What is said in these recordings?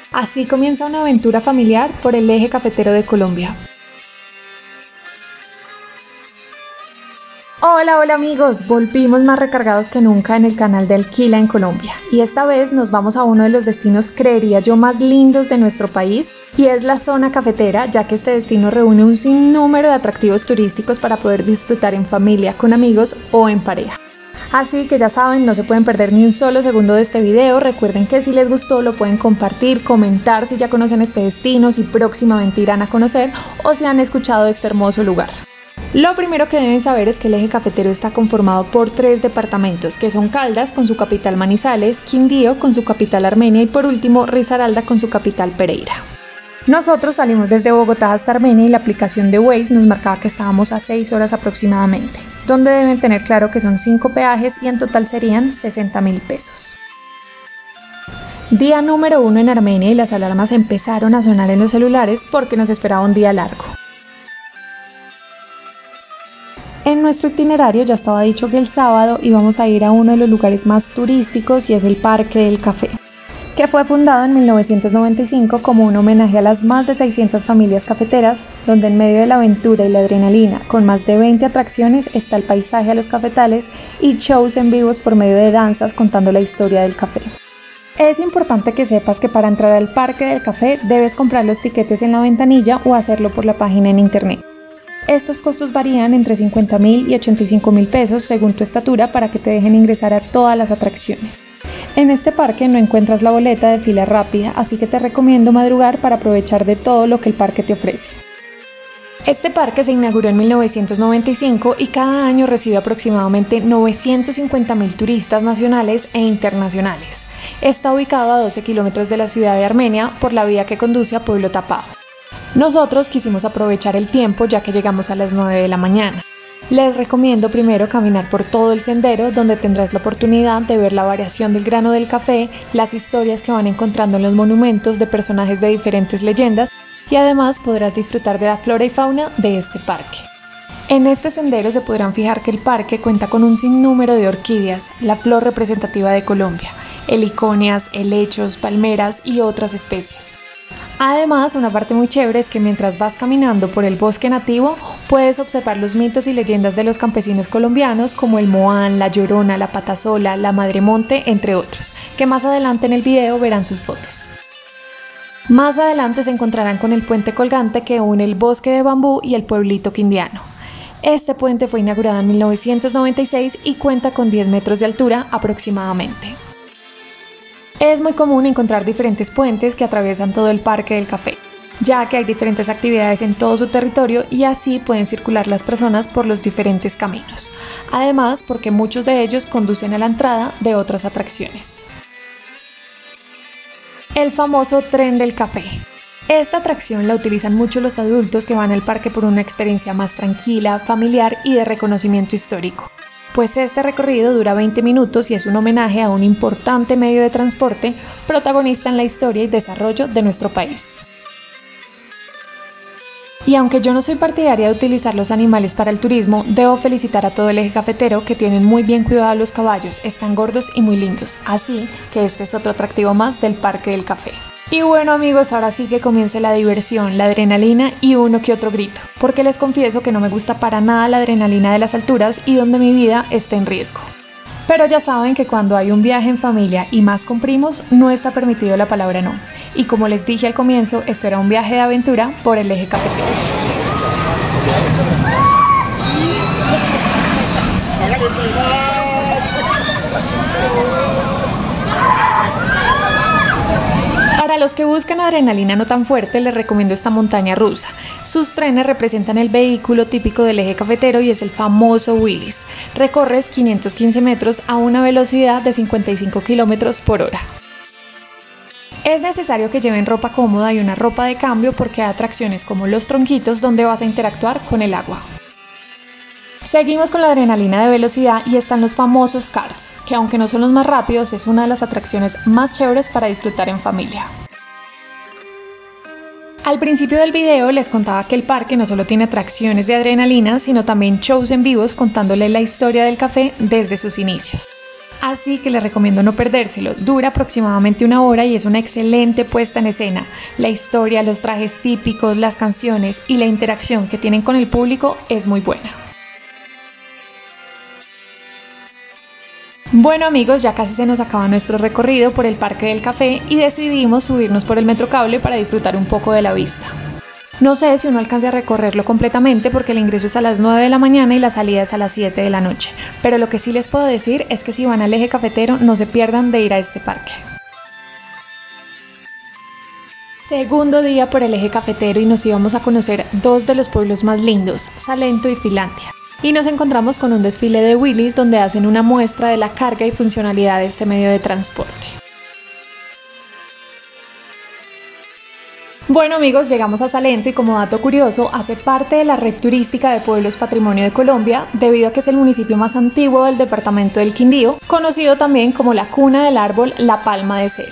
Así comienza una aventura familiar por el eje cafetero de Colombia. Hola amigos, volvimos más recargados que nunca en el canal de Alquila en Colombia y esta vez nos vamos a uno de los destinos, creería yo, más lindos de nuestro país y es la zona cafetera, ya que este destino reúne un sinnúmero de atractivos turísticos para poder disfrutar en familia, con amigos o en pareja. Así que ya saben, no se pueden perder ni un solo segundo de este video. Recuerden que si les gustó lo pueden compartir, comentar si ya conocen este destino, si próximamente irán a conocer o si han escuchado de este hermoso lugar. Lo primero que deben saber es que el eje cafetero está conformado por 3 departamentos, que son Caldas con su capital Manizales, Quindío con su capital Armenia y por último Risaralda con su capital Pereira. Nosotros salimos desde Bogotá hasta Armenia y la aplicación de Waze nos marcaba que estábamos a 6 horas aproximadamente, donde deben tener claro que son 5 peajes y en total serían 60.000 pesos. Día número 1 en Armenia y las alarmas empezaron a sonar en los celulares porque nos esperaba un día largo. En nuestro itinerario ya estaba dicho que el sábado íbamos a ir a uno de los lugares más turísticos y es el Parque del Café, que fue fundado en 1995 como un homenaje a las más de 600 familias cafeteras, donde en medio de la aventura y la adrenalina, con más de 20 atracciones, está el paisaje a los cafetales y shows en vivos por medio de danzas contando la historia del café. Es importante que sepas que para entrar al Parque del Café debes comprar los tiquetes en la ventanilla o hacerlo por la página en internet. Estos costos varían entre 50.000 y 85.000 pesos según tu estatura para que te dejen ingresar a todas las atracciones. En este parque no encuentras la boleta de fila rápida, así que te recomiendo madrugar para aprovechar de todo lo que el parque te ofrece. Este parque se inauguró en 1995 y cada año recibe aproximadamente 950.000 turistas nacionales e internacionales. Está ubicado a 12 kilómetros de la ciudad de Armenia por la vía que conduce a Pueblo Tapado. Nosotros quisimos aprovechar el tiempo ya que llegamos a las 9 de la mañana. Les recomiendo primero caminar por todo el sendero donde tendrás la oportunidad de ver la variación del grano del café, las historias que van encontrando en los monumentos de personajes de diferentes leyendas y además podrás disfrutar de la flora y fauna de este parque. En este sendero se podrán fijar que el parque cuenta con un sinnúmero de orquídeas, la flor representativa de Colombia, heliconias, helechos, palmeras y otras especies. Además, una parte muy chévere es que mientras vas caminando por el bosque nativo, puedes observar los mitos y leyendas de los campesinos colombianos como el Moán, la Llorona, la Patasola, la Madremonte, entre otros, que más adelante en el video verán sus fotos. Más adelante se encontrarán con el puente colgante que une el bosque de bambú y el pueblito quindiano. Este puente fue inaugurado en 1996 y cuenta con 10 metros de altura aproximadamente. Es muy común encontrar diferentes puentes que atraviesan todo el Parque del Café, ya que hay diferentes actividades en todo su territorio y así pueden circular las personas por los diferentes caminos. Además, porque muchos de ellos conducen a la entrada de otras atracciones. El famoso tren del café. Esta atracción la utilizan mucho los adultos que van al parque por una experiencia más tranquila, familiar y de reconocimiento histórico. Pues este recorrido dura 20 minutos y es un homenaje a un importante medio de transporte protagonista en la historia y desarrollo de nuestro país. Y aunque yo no soy partidaria de utilizar los animales para el turismo, debo felicitar a todo el eje cafetero que tienen muy bien cuidado a los caballos, están gordos y muy lindos, así que este es otro atractivo más del Parque del Café. Y bueno amigos, ahora sí que comience la diversión, la adrenalina y uno que otro grito, porque les confieso que no me gusta para nada la adrenalina de las alturas y donde mi vida esté en riesgo. Pero ya saben que cuando hay un viaje en familia y más con primos, no está permitido la palabra no. Y como les dije al comienzo, esto era un viaje de aventura por el eje cafetero. Para los que buscan adrenalina no tan fuerte, les recomiendo esta montaña rusa. Sus trenes representan el vehículo típico del eje cafetero y es el famoso Willys. Recorres 515 metros a una velocidad de 55 km por hora. Es necesario que lleven ropa cómoda y una ropa de cambio porque hay atracciones como los tronquitos donde vas a interactuar con el agua. Seguimos con la adrenalina de velocidad y están los famosos karts, que aunque no son los más rápidos, es una de las atracciones más chéveres para disfrutar en familia. Al principio del video les contaba que el parque no solo tiene atracciones de adrenalina, sino también shows en vivos contándole la historia del café desde sus inicios. Así que les recomiendo no perdérselo. Dura aproximadamente 1 hora y es una excelente puesta en escena. La historia, los trajes típicos, las canciones y la interacción que tienen con el público es muy buena. Bueno amigos, ya casi se nos acaba nuestro recorrido por el Parque del Café y decidimos subirnos por el Metrocable para disfrutar un poco de la vista. No sé si uno alcance a recorrerlo completamente porque el ingreso es a las 9 de la mañana y la salida es a las 7 de la noche, pero lo que sí les puedo decir es que si van al Eje Cafetero no se pierdan de ir a este parque. Segundo día por el Eje Cafetero y nos íbamos a conocer 2 de los pueblos más lindos, Salento y Finlandia. Y nos encontramos con un desfile de Willys donde hacen una muestra de la carga y funcionalidad de este medio de transporte. Bueno amigos, llegamos a Salento y como dato curioso, hace parte de la red turística de Pueblos Patrimonio de Colombia debido a que es el municipio más antiguo del departamento del Quindío, conocido también como la cuna del árbol La Palma de Cera.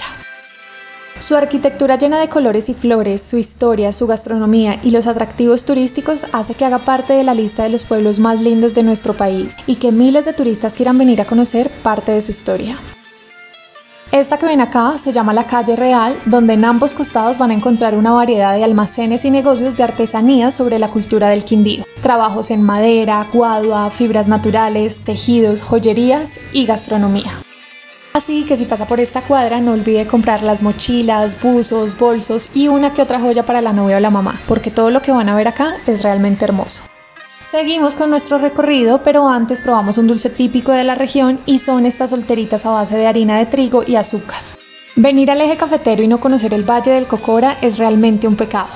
Su arquitectura llena de colores y flores, su historia, su gastronomía y los atractivos turísticos hace que haga parte de la lista de los pueblos más lindos de nuestro país y que miles de turistas quieran venir a conocer parte de su historia. Esta que ven acá se llama la Calle Real, donde en ambos costados van a encontrar una variedad de almacenes y negocios de artesanía sobre la cultura del Quindío. Trabajos en madera, guadua, fibras naturales, tejidos, joyerías y gastronomía. Así que si pasa por esta cuadra no olvide comprar las mochilas, buzos, bolsos y una que otra joya para la novia o la mamá, porque todo lo que van a ver acá es realmente hermoso. Seguimos con nuestro recorrido, pero antes probamos un dulce típico de la región y son estas solteritas a base de harina de trigo y azúcar. Venir al Eje Cafetero y no conocer el Valle del Cocora es realmente un pecado.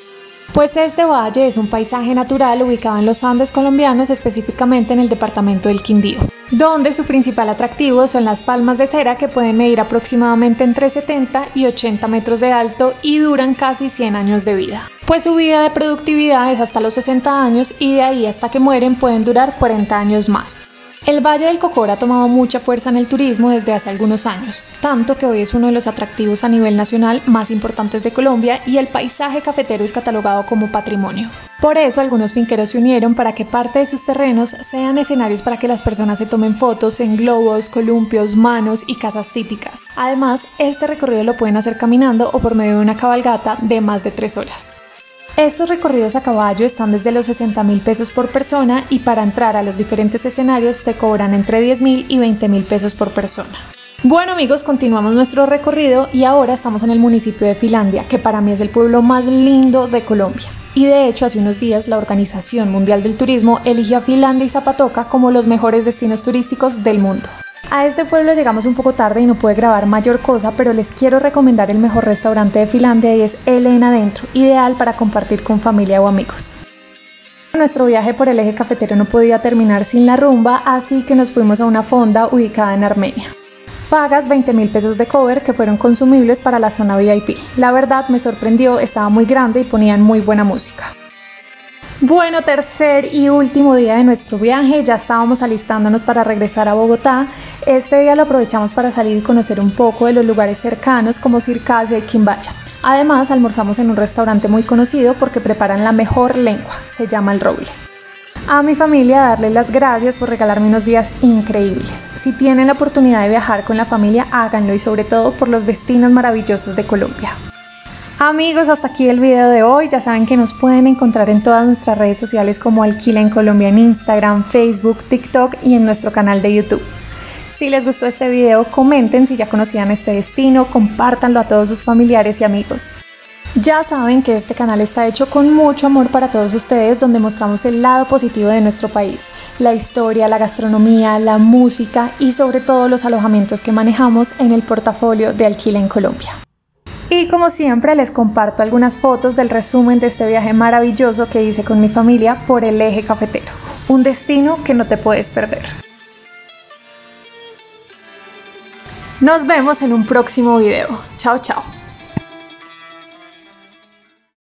Pues este valle es un paisaje natural ubicado en los Andes colombianos, específicamente en el departamento del Quindío, donde su principal atractivo son las palmas de cera que pueden medir aproximadamente entre 70 y 80 metros de alto y duran casi 100 años de vida. Pues su vida de productividad es hasta los 60 años y de ahí hasta que mueren pueden durar 40 años más. El Valle del Cocora ha tomado mucha fuerza en el turismo desde hace algunos años, tanto que hoy es uno de los atractivos a nivel nacional más importantes de Colombia y el paisaje cafetero es catalogado como patrimonio. Por eso algunos finqueros se unieron para que parte de sus terrenos sean escenarios para que las personas se tomen fotos en globos, columpios, manos y casas típicas. Además, este recorrido lo pueden hacer caminando o por medio de una cabalgata de más de 3 horas. Estos recorridos a caballo están desde los 60.000 pesos por persona y para entrar a los diferentes escenarios te cobran entre 10.000 y 20.000 pesos por persona. Bueno amigos, continuamos nuestro recorrido y ahora estamos en el municipio de Finlandia, que para mí es el pueblo más lindo de Colombia. Y de hecho hace unos días la Organización Mundial del Turismo eligió a Finlandia y Zapatoca como los mejores destinos turísticos del mundo. A este pueblo llegamos un poco tarde y no pude grabar mayor cosa, pero les quiero recomendar el mejor restaurante de Finlandia y es Elena Adentro, ideal para compartir con familia o amigos. Nuestro viaje por el Eje Cafetero no podía terminar sin la rumba, así que nos fuimos a una fonda ubicada en Armenia. Pagas 20.000 pesos de cover que fueron consumibles para la zona VIP. La verdad me sorprendió, estaba muy grande y ponían muy buena música. Bueno, tercer y último día de nuestro viaje, ya estábamos alistándonos para regresar a Bogotá. Este día lo aprovechamos para salir y conocer un poco de los lugares cercanos como Circasia y Quimbaya. Además, almorzamos en un restaurante muy conocido porque preparan la mejor lengua, se llama El Roble. A mi familia darles las gracias por regalarme unos días increíbles. Si tienen la oportunidad de viajar con la familia, háganlo y sobre todo por los destinos maravillosos de Colombia. Amigos, hasta aquí el video de hoy. Ya saben que nos pueden encontrar en todas nuestras redes sociales como Alquila en Colombia en Instagram, Facebook, TikTok y en nuestro canal de YouTube. Si les gustó este video, comenten si ya conocían este destino, compártanlo a todos sus familiares y amigos. Ya saben que este canal está hecho con mucho amor para todos ustedes, donde mostramos el lado positivo de nuestro país, la historia, la gastronomía, la música y sobre todo los alojamientos que manejamos en el portafolio de Alquila en Colombia. Y como siempre les comparto algunas fotos del resumen de este viaje maravilloso que hice con mi familia por el Eje Cafetero, un destino que no te puedes perder. Nos vemos en un próximo video. Chao, chao.